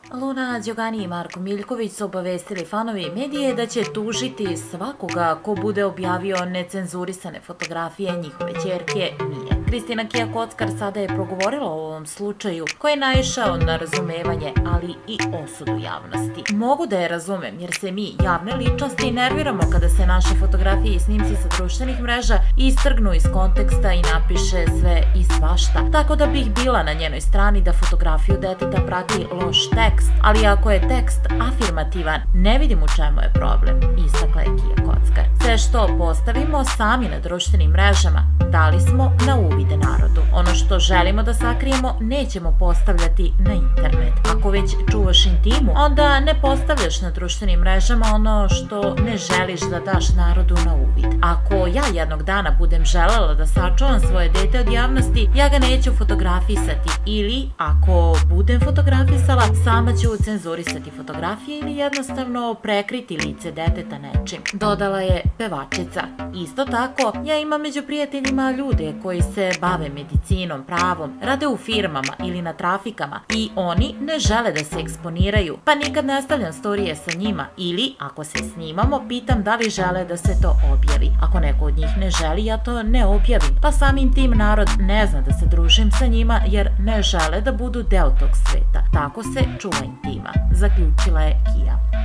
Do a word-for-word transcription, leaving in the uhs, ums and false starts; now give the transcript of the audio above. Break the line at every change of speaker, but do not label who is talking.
Luna Đogani i Marko Miljković su obavestili fanovi medije da će tužiti svakoga ko bude objavio necenzurisane fotografije njihove ćerke Mije. Kristina Kija Kockar sada je progovorila o ovom slučaju koji je naišao na razumevanje, ali i osudu javnosti. Mogu da je razumem jer se mi, javne ličnosti, nerviramo kada se naše fotografije i snimci sa društvenih mreža istrgnu iz konteksta i napiše sve i svašta. Tako da bih bila na njenoj strani da fotografiju deteta prati loš tekst, ali ako je tekst afirmativan, ne vidim u čemu je problem, istakla je Kija Kockar. Sve što postavimo sami na društvenim mrežama, dali smo na uvide narodu. Ono što želimo da sakrijemo, nećemo postavljati na internet. Ako već čuvaš intimu, onda ne postavljaš na društvenim mrežama ono što ne želiš da daš narodu na uvid. Ako ja jednog dana budem želela da sačuvam svoje dete od javnosti, ja ga neću fotografisati, ili ako budem fotografisala, sama ću cenzurisati fotografije ili jednostavno prekriti lice deteta nečim, dodala je pevačica. Isto tako, ja imam među prijateljima ljude koji se bave medicinom, pravom, rade u firmama ili na trafikama i oni ne žele da se eksponiraju, pa nikad ne stavljam storije sa njima, ili ako se snimamo, pitam da li žele da se to objavi. Ako neko od njih ne želi, ja to ne objavim, pa samim tim narod ne zna da se družim sa njima jer ne žele da budu deo tog sveta. Tako se čuva intima, zaključila je Kija.